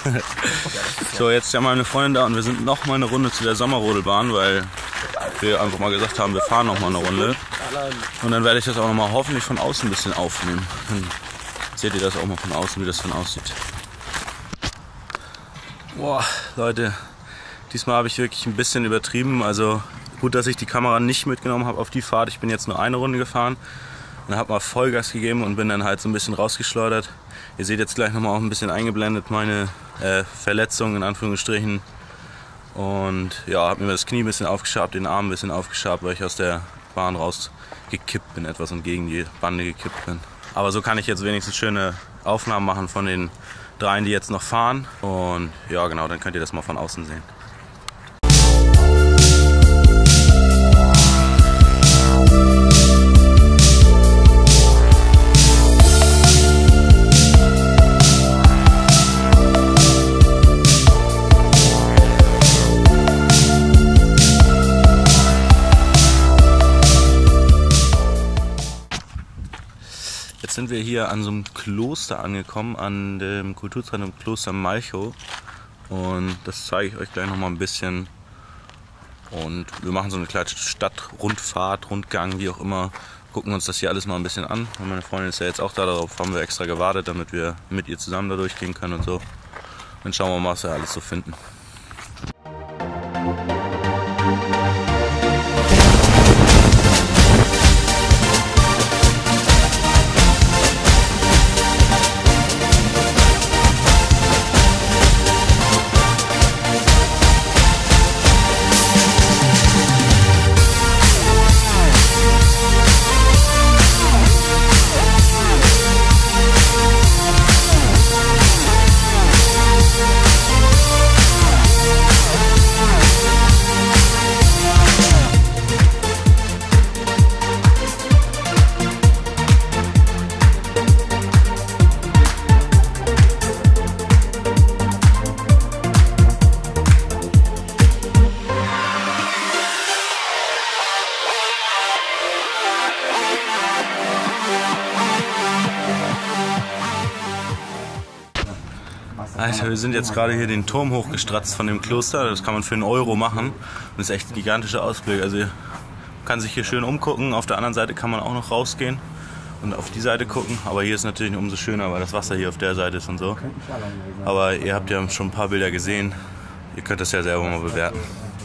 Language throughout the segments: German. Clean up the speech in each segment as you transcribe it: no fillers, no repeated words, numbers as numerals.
So, jetzt ist ja meine Freundin da und wir sind noch mal eine Runde zu der Sommerrodelbahn, weil wir einfach mal gesagt haben, wir fahren noch mal eine Runde. Und dann werde ich das auch noch mal hoffentlich von außen ein bisschen aufnehmen. Dann seht ihr das auch mal von außen, wie das dann aussieht. Boah, Leute, diesmal habe ich wirklich ein bisschen übertrieben. Also gut, dass ich die Kamera nicht mitgenommen habe auf die Fahrt. Ich bin jetzt nur eine Runde gefahren und habe mal Vollgas gegeben und bin dann halt so ein bisschen rausgeschleudert. Ihr seht jetzt gleich nochmal auch ein bisschen eingeblendet meine Verletzung in Anführungsstrichen. Und ja, habe mir das Knie ein bisschen aufgeschabt, den Arm ein bisschen aufgeschabt, weil ich aus der Bahn rausgekippt bin etwas und gegen die Bande gekippt bin. Aber so kann ich jetzt wenigstens schöne Aufnahmen machen von den dreien, die jetzt noch fahren. Und ja genau, dann könnt ihr das mal von außen sehen. Jetzt sind wir hier an so einem Kloster angekommen, an dem Kulturzentrum Kloster Malchow. Und das zeige ich euch gleich noch mal ein bisschen. Und wir machen so eine kleine Stadtrundfahrt, Rundgang, wie auch immer. Gucken uns das hier alles mal ein bisschen an. Und meine Freundin ist ja jetzt auch da, darauf haben wir extra gewartet, damit wir mit ihr zusammen da durchgehen können und so. Dann schauen wir mal, was wir alles so finden. Alter, wir sind jetzt gerade hier den Turm hochgestratzt von dem Kloster. Das kann man für einen Euro machen. Das ist echt ein gigantischer Ausblick. Also man kann sich hier schön umgucken. Auf der anderen Seite kann man auch noch rausgehen und auf die Seite gucken. Aber hier ist natürlich umso schöner, weil das Wasser hier auf der Seite ist und so. Aber ihr habt ja schon ein paar Bilder gesehen. Ihr könnt das ja selber mal bewerten.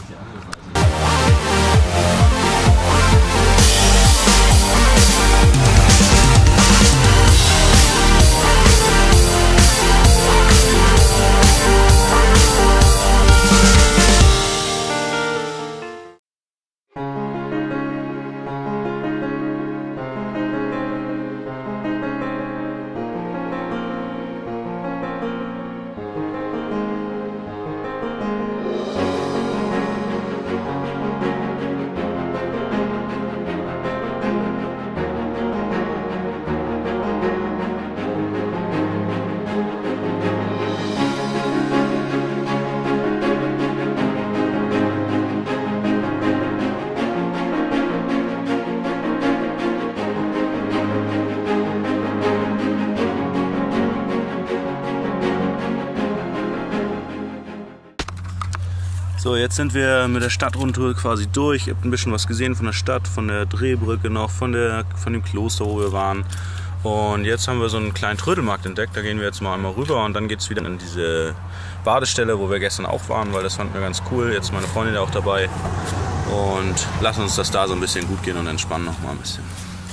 So, jetzt sind wir mit der Stadtrundtour quasi durch. Ihr habt ein bisschen was gesehen von der Stadt, von der Drehbrücke noch, von dem Kloster, wo wir waren. Und jetzt haben wir so einen kleinen Trödelmarkt entdeckt. Da gehen wir jetzt mal einmal rüber und dann geht es wieder in diese Badestelle, wo wir gestern auch waren, weil das fanden wir ganz cool. Jetzt ist meine Freundin ja auch dabei. Und lassen uns das da so ein bisschen gut gehen und entspannen noch mal ein bisschen.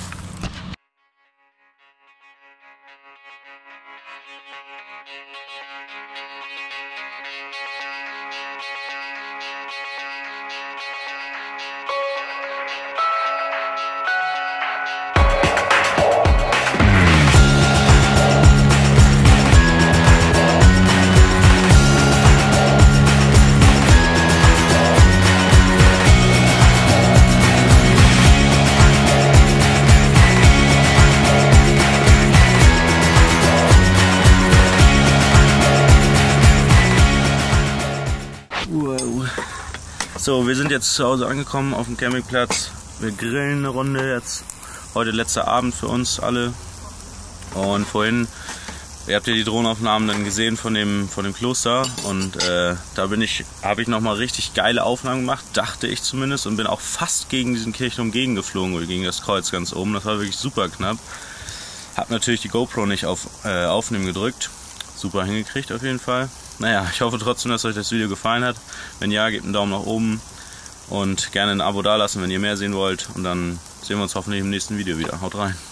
So, wir sind jetzt zu Hause angekommen auf dem Campingplatz. Wir grillen eine Runde jetzt. Heute letzter Abend für uns alle. Und vorhin Ihr habt ja die Drohnenaufnahmen dann gesehen von dem Kloster und da habe ich nochmal richtig geile Aufnahmen gemacht, dachte ich zumindest, und bin auch fast gegen diesen Kirchturm gegengeflogen oder gegen das Kreuz ganz oben. Das war wirklich super knapp. Hab natürlich die GoPro nicht auf Aufnehmen gedrückt. Super hingekriegt auf jeden Fall. Naja, ich hoffe trotzdem, dass euch das Video gefallen hat. Wenn ja, gebt einen Daumen nach oben und gerne ein Abo dalassen, wenn ihr mehr sehen wollt. Und dann sehen wir uns hoffentlich im nächsten Video wieder. Haut rein!